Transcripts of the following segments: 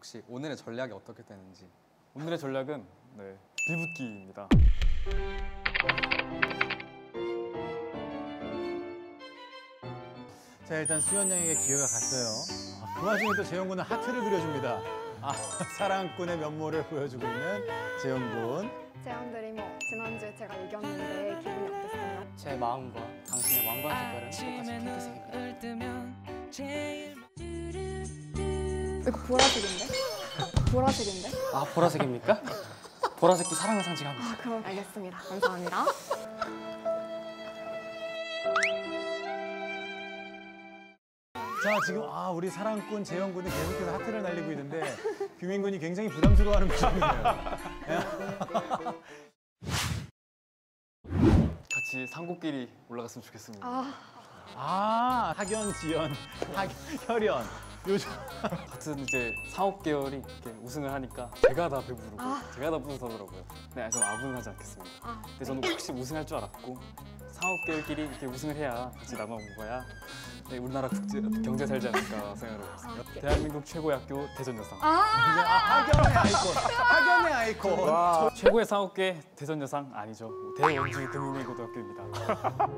혹시 오늘의 전략이 어떻게 되는지. 오늘의 전략은 비붙기입니다. 자, 일단 수현 양에게 기회가 갔어요. 그 와중에 또 재영 군은 하트를 그려줍니다. 사랑꾼의 면모를 보여주고 있는 재영 군. 재영 드리머, 지난주에 제가 이겼는데 기분이 어땠어요? 제 마음과 당신의 왕관 색깔은 똑같이 핑크색입니다. 이거 보라색인데? 보라색인데? 아, 보라색입니까? 보라색도 사랑을 상징합니다. 그럼 알겠습니다. 감사합니다. 자, 지금 우리 사랑꾼 재영 군은 계속해서 하트를 날리고 있는데 규민 군이 굉장히 부담스러워하는 모습이네요. 같이 산곡끼리 올라갔으면 좋겠습니다. 학연, 지연, 혈연. 요즘 같은 이제 상업 계열이 이렇게 우승을 하니까 제가 다 배부르고 제가 다 뿌듯하더라고요. 네, 저는 아부는 하지 않겠습니다. 근데 저는 혹시 우승할 줄 알았고 상업 계열끼리 이렇게 우승을 해야 같이 남아 먹어야 우리나라 경제 살지 않을까 생각을 했습니다. 대한민국 최고의 학교 대전여상. 학연의 아이콘. 학연의 아이콘. 최고의 상업계 대전여상 아니죠. 대원주 금융외고등학교입니다.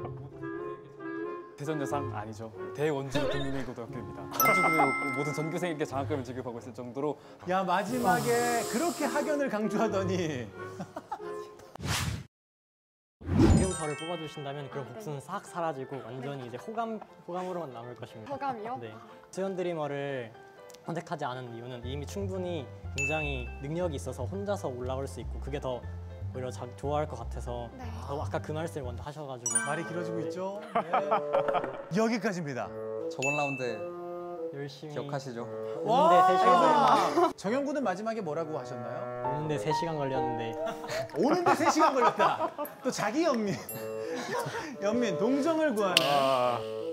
대전여상 아니죠. 대원주 금융외고등학교입니다. 원주금융 모든 전교생에게 장학금을 지급하고 있을 정도로. 야, 마지막에 그렇게 학연을 강조하더니. 지금 저를 뽑아주신다면 그런 복수는 싹 사라지고 완전히 이제 호감으로만 남을 것입니다. 호감이요? 네. 수연 드리머를 선택하지 않은 이유는 이미 충분히 굉장히 능력이 있어서 혼자서 올라올 수 있고 그게 더 오히려 좋아할 것 같아서 아까 그 말씀을 먼저 하셔가지고 말이 길어지고 있죠? 네. 여기까지입니다. 저번 라운드 열심히 기억하시죠? 오는데 3시간 정현 군은 마지막에 뭐라고 하셨나요? 오는데 3시간 걸렸는데 오는데 3시간 걸렸다. 또 자기 연민. 연민, 동정을 구하는.